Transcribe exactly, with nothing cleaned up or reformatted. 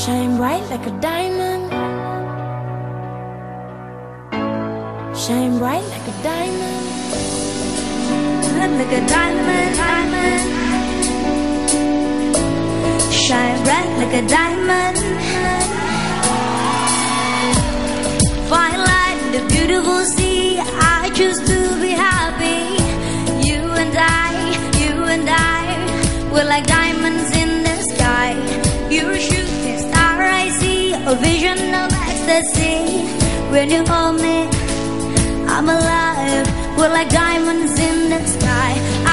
Shine bright like a diamond. Shine bright like a diamond. Like a diamond, diamond. Shine bright like a diamond. Fine light in the beautiful sea. I choose to be happy. You and I, you and I, we're like diamonds in the sky. You're a shooting star, I see a vision of ecstasy. When you hold me, I'm alive. We're like diamonds in the sky.